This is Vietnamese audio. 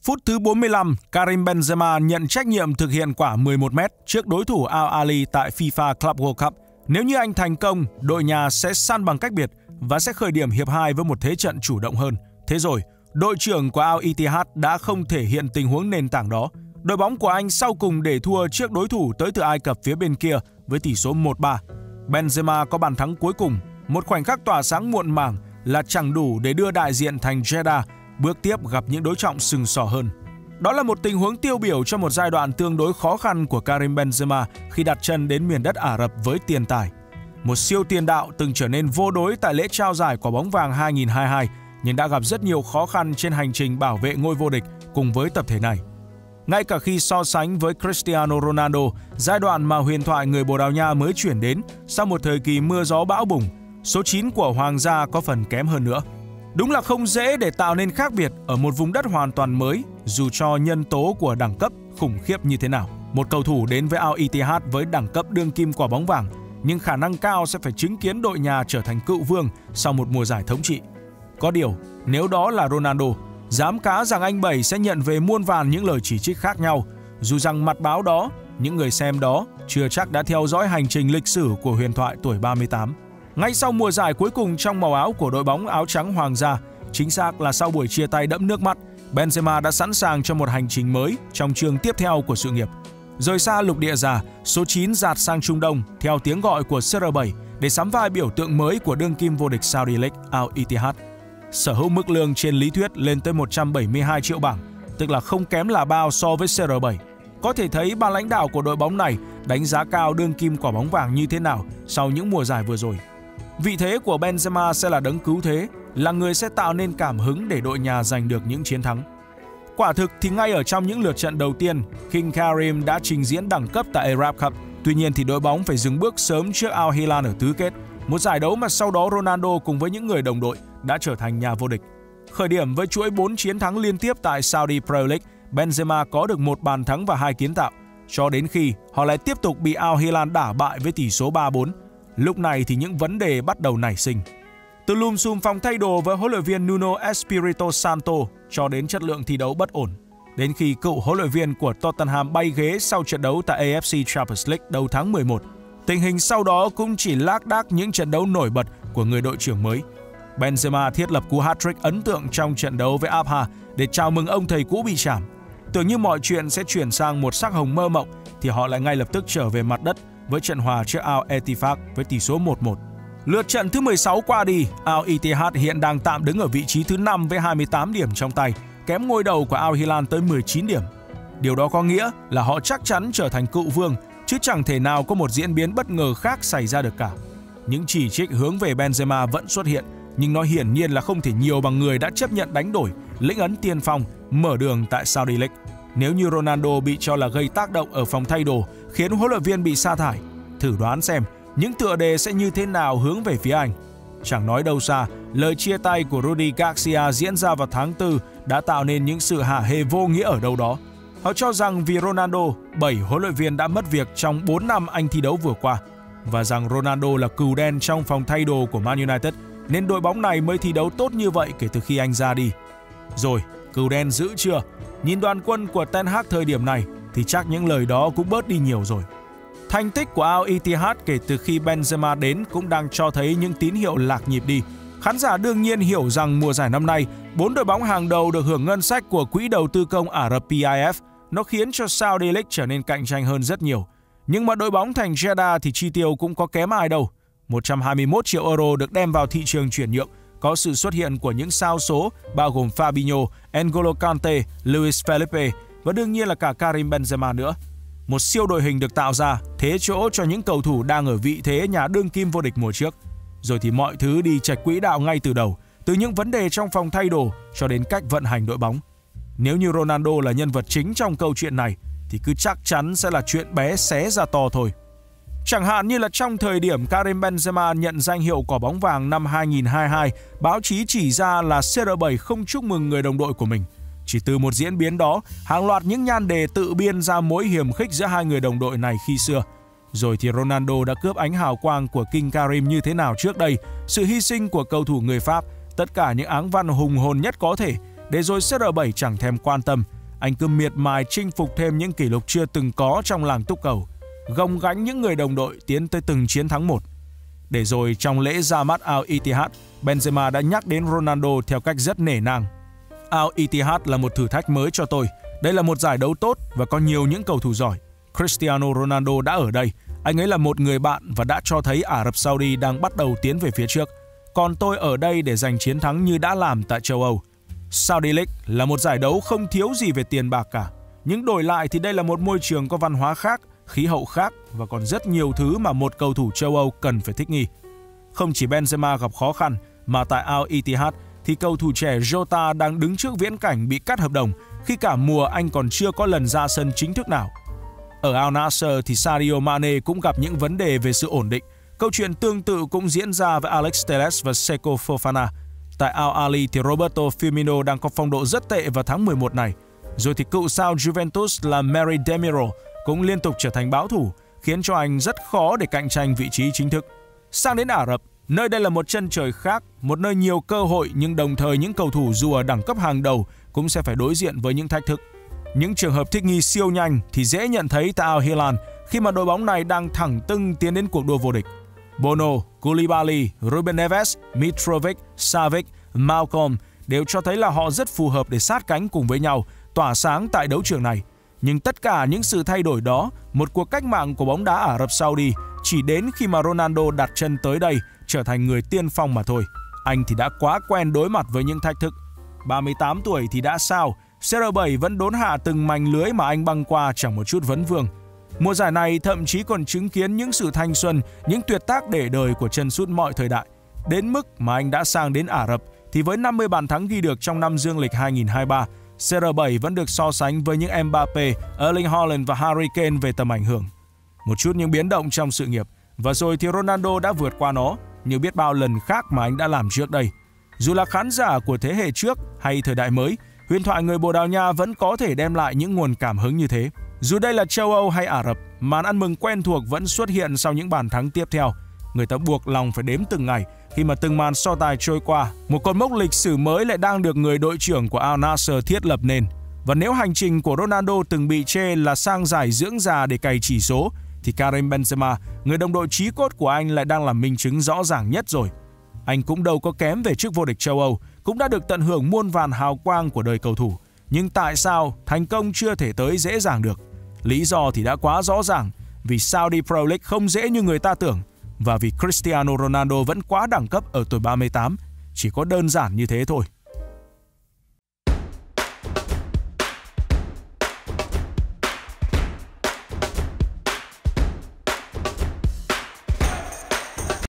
Phút thứ 45, Karim Benzema nhận trách nhiệm thực hiện quả 11m trước đối thủ Al Ahly tại FIFA Club World Cup. Nếu như anh thành công, đội nhà sẽ săn bằng cách biệt và sẽ khởi điểm hiệp 2 với một thế trận chủ động hơn. Thế rồi, đội trưởng của Al Ittihad đã không thể hiện tình huống nền tảng đó. Đội bóng của anh sau cùng để thua trước đối thủ tới từ Ai Cập phía bên kia với tỷ số 1-3. Benzema có bàn thắng cuối cùng, một khoảnh khắc tỏa sáng muộn màng là chẳng đủ để đưa đại diện thành Jeddah bước tiếp gặp những đối trọng sừng sỏ hơn. Đó là một tình huống tiêu biểu cho một giai đoạn tương đối khó khăn của Karim Benzema khi đặt chân đến miền đất Ả Rập với tiền tài. Một siêu tiền đạo từng trở nên vô đối tại lễ trao giải Quả bóng vàng 2022 nhưng đã gặp rất nhiều khó khăn trên hành trình bảo vệ ngôi vô địch cùng với tập thể này. Ngay cả khi so sánh với Cristiano Ronaldo, giai đoạn mà huyền thoại người Bồ Đào Nha mới chuyển đến sau một thời kỳ mưa gió bão bùng, số 9 của Hoàng gia có phần kém hơn nữa. Đúng là không dễ để tạo nên khác biệt ở một vùng đất hoàn toàn mới, dù cho nhân tố của đẳng cấp khủng khiếp như thế nào. Một cầu thủ đến với Al Ittihad với đẳng cấp đương kim Quả bóng vàng, nhưng khả năng cao sẽ phải chứng kiến đội nhà trở thành cựu vương sau một mùa giải thống trị. Có điều, nếu đó là Ronaldo, dám cá rằng anh Bảy sẽ nhận về muôn vàn những lời chỉ trích khác nhau, dù rằng mặt báo đó, những người xem đó chưa chắc đã theo dõi hành trình lịch sử của huyền thoại tuổi 38. Ngay sau mùa giải cuối cùng trong màu áo của đội bóng áo trắng Hoàng gia, chính xác là sau buổi chia tay đẫm nước mắt, Benzema đã sẵn sàng cho một hành trình mới trong chương tiếp theo của sự nghiệp. Rời xa lục địa già, số 9 dạt sang Trung Đông theo tiếng gọi của CR7 để sắm vai biểu tượng mới của đương kim vô địch Saudi League Al Ittihad. Sở hữu mức lương trên lý thuyết lên tới 172 triệu bảng, tức là không kém là bao so với CR7. Có thể thấy ban lãnh đạo của đội bóng này đánh giá cao đương kim Quả bóng vàng như thế nào sau những mùa giải vừa rồi. Vị thế của Benzema sẽ là đấng cứu thế, là người sẽ tạo nên cảm hứng để đội nhà giành được những chiến thắng. Quả thực thì ngay ở trong những lượt trận đầu tiên, King Karim đã trình diễn đẳng cấp tại Arab Cup. Tuy nhiên thì đội bóng phải dừng bước sớm trước Al Hilal ở tứ kết, một giải đấu mà sau đó Ronaldo cùng với những người đồng đội đã trở thành nhà vô địch. Khởi điểm với chuỗi 4 chiến thắng liên tiếp tại Saudi Pro League, Benzema có được 1 bàn thắng và 2 kiến tạo, cho đến khi họ lại tiếp tục bị Al Hilal đả bại với tỷ số 3-4. Lúc này thì những vấn đề bắt đầu nảy sinh. Từ lùm xùm phòng thay đồ với huấn luyện viên Nuno Espirito Santo cho đến chất lượng thi đấu bất ổn. Đến khi cựu huấn luyện viên của Tottenham bay ghế sau trận đấu tại AFC Champions League đầu tháng 11, tình hình sau đó cũng chỉ lác đác những trận đấu nổi bật của người đội trưởng mới. Benzema thiết lập cú hat-trick ấn tượng trong trận đấu với Abha để chào mừng ông thầy cũ bị trảm. Tưởng như mọi chuyện sẽ chuyển sang một sắc hồng mơ mộng thì họ lại ngay lập tức trở về mặt đất với trận hòa trước Al Ettifaq với tỷ số 1-1. Lượt trận thứ 16 qua đi, Al Ittihad hiện đang tạm đứng ở vị trí thứ 5 với 28 điểm trong tay, kém ngôi đầu của Al Hilal tới 19 điểm. Điều đó có nghĩa là họ chắc chắn trở thành cựu vương, chứ chẳng thể nào có một diễn biến bất ngờ khác xảy ra được cả. Những chỉ trích hướng về Benzema vẫn xuất hiện, nhưng nó hiển nhiên là không thể nhiều bằng người đã chấp nhận đánh đổi, lĩnh ấn tiên phong, mở đường tại Saudi League. Nếu như Ronaldo bị cho là gây tác động ở phòng thay đồ, khiến huấn luyện viên bị sa thải, thử đoán xem những tựa đề sẽ như thế nào hướng về phía anh. Chẳng nói đâu xa, lời chia tay của Rudy Garcia diễn ra vào tháng 4 đã tạo nên những sự hả hê vô nghĩa ở đâu đó. Họ cho rằng vì Ronaldo, 7 huấn luyện viên đã mất việc trong 4 năm anh thi đấu vừa qua, và rằng Ronaldo là cừu đen trong phòng thay đồ của Man United, nên đội bóng này mới thi đấu tốt như vậy kể từ khi anh ra đi. Rồi, cừu đen giữ chưa? Nhìn đoàn quân của Ten Hag thời điểm này thì chắc những lời đó cũng bớt đi nhiều rồi. Thành tích của Al Ittihad kể từ khi Benzema đến cũng đang cho thấy những tín hiệu lạc nhịp đi. Khán giả đương nhiên hiểu rằng mùa giải năm nay, 4 đội bóng hàng đầu được hưởng ngân sách của Quỹ đầu tư công Ả Rập PIF. Nó khiến cho Saudi League trở nên cạnh tranh hơn rất nhiều. Nhưng mà đội bóng thành Jeddah thì chi tiêu cũng có kém ai đâu. 121 triệu euro được đem vào thị trường chuyển nhượng, có sự xuất hiện của những sao số bao gồm Fabinho, N'Golo Kante, Luis Felipe và đương nhiên là cả Karim Benzema nữa. Một siêu đội hình được tạo ra, thế chỗ cho những cầu thủ đang ở vị thế nhà đương kim vô địch mùa trước. Rồi thì mọi thứ đi chệch quỹ đạo ngay từ đầu, từ những vấn đề trong phòng thay đồ cho đến cách vận hành đội bóng. Nếu như Ronaldo là nhân vật chính trong câu chuyện này thì cứ chắc chắn sẽ là chuyện bé xé ra to thôi. Chẳng hạn như là trong thời điểm Karim Benzema nhận danh hiệu Quả bóng vàng năm 2022, báo chí chỉ ra là CR7 không chúc mừng người đồng đội của mình. Chỉ từ một diễn biến đó, hàng loạt những nhan đề tự biên ra mối hiềm khích giữa hai người đồng đội này khi xưa. Rồi thì Ronaldo đã cướp ánh hào quang của King Karim như thế nào trước đây, sự hy sinh của cầu thủ người Pháp, tất cả những áng văn hùng hồn nhất có thể, để rồi CR7 chẳng thèm quan tâm, anh cứ miệt mài chinh phục thêm những kỷ lục chưa từng có trong làng túc cầu, gồng gánh những người đồng đội tiến tới từng chiến thắng một. Để rồi trong lễ ra mắt Al Ittihad, Benzema đã nhắc đến Ronaldo theo cách rất nể nang. Al Ittihad là một thử thách mới cho tôi. Đây là một giải đấu tốt và có nhiều những cầu thủ giỏi. Cristiano Ronaldo đã ở đây. Anh ấy là một người bạn và đã cho thấy Ả Rập Saudi đang bắt đầu tiến về phía trước. Còn tôi ở đây để giành chiến thắng như đã làm tại châu Âu. Saudi League là một giải đấu không thiếu gì về tiền bạc cả. Nhưng đổi lại thì đây là một môi trường có văn hóa khác, khí hậu khác và còn rất nhiều thứ mà một cầu thủ châu Âu cần phải thích nghi. Không chỉ Benzema gặp khó khăn, mà tại Al Ittihad thì cầu thủ trẻ Jota đang đứng trước viễn cảnh bị cắt hợp đồng khi cả mùa anh còn chưa có lần ra sân chính thức nào. Ở Al Nassr thì Sadio Mane cũng gặp những vấn đề về sự ổn định. Câu chuyện tương tự cũng diễn ra với Alex Telles và Seko Fofana. Tại Al Ahly thì Roberto Firmino đang có phong độ rất tệ vào tháng 11 này. Rồi thì cựu sao Juventus là Mary Demiro cũng liên tục trở thành báo thủ, khiến cho anh rất khó để cạnh tranh vị trí chính thức. Sang đến Ả Rập, nơi đây là một chân trời khác, một nơi nhiều cơ hội nhưng đồng thời những cầu thủ dù ở đẳng cấp hàng đầu cũng sẽ phải đối diện với những thách thức. Những trường hợp thích nghi siêu nhanh thì dễ nhận thấy tại Al Hilal khi mà đội bóng này đang thẳng tưng tiến đến cuộc đua vô địch. Bono, Koulibaly, Ruben Neves, Mitrovic, Savic, Malcolm đều cho thấy là họ rất phù hợp để sát cánh cùng với nhau, tỏa sáng tại đấu trường này. Nhưng tất cả những sự thay đổi đó, một cuộc cách mạng của bóng đá Ả Rập Saudi chỉ đến khi mà Ronaldo đặt chân tới đây trở thành người tiên phong mà thôi. Anh thì đã quá quen đối mặt với những thách thức. 38 tuổi thì đã sao, CR7 vẫn đốn hạ từng mảnh lưới mà anh băng qua chẳng một chút vấn vương. Mùa giải này thậm chí còn chứng kiến những sự thanh xuân, những tuyệt tác để đời của chân sút mọi thời đại. Đến mức mà anh đã sang đến Ả Rập thì với 50 bàn thắng ghi được trong năm dương lịch 2023, CR7 vẫn được so sánh với những Mbappe, Erling Haaland và Harry Kane về tầm ảnh hưởng. Một chút những biến động trong sự nghiệp, và rồi thì Ronaldo đã vượt qua nó như biết bao lần khác mà anh đã làm trước đây. Dù là khán giả của thế hệ trước hay thời đại mới, huyền thoại người Bồ Đào Nha vẫn có thể đem lại những nguồn cảm hứng như thế. Dù đây là châu Âu hay Ả Rập, màn ăn mừng quen thuộc vẫn xuất hiện sau những bàn thắng tiếp theo. Người ta buộc lòng phải đếm từng ngày khi mà từng màn so tài trôi qua, một cột mốc lịch sử mới lại đang được người đội trưởng của Al Nassr thiết lập nên. Và nếu hành trình của Ronaldo từng bị chê là sang giải dưỡng già để cày chỉ số, thì Karim Benzema, người đồng đội chí cốt của anh, lại đang là minh chứng rõ ràng nhất rồi. Anh cũng đâu có kém về chức vô địch châu Âu, cũng đã được tận hưởng muôn vàn hào quang của đời cầu thủ. Nhưng tại sao thành công chưa thể tới dễ dàng được? Lý do thì đã quá rõ ràng, vì Saudi Pro League không dễ như người ta tưởng, và vì Cristiano Ronaldo vẫn quá đẳng cấp ở tuổi 38. Chỉ có đơn giản như thế thôi.